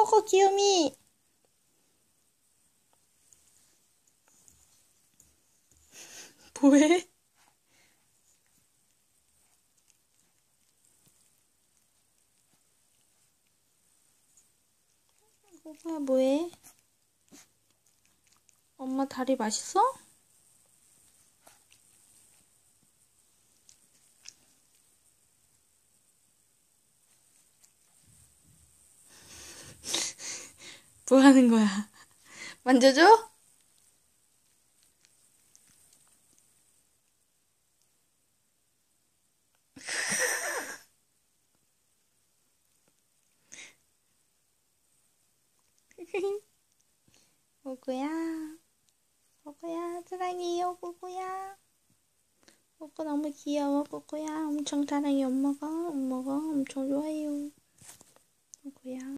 먹어, 귀요미. 뭐해? 꼬꼬야, 뭐해? 엄마 다리 맛있어? 뭐 하는 거야? 만져줘? 꼬꼬야, 꼬꼬야, 사랑해요, 꼬꼬야. 꼬꼬 너무 귀여워, 꼬꼬야. 엄청 사랑해, 엄마가 엄청 좋아해요, 꼬꼬야.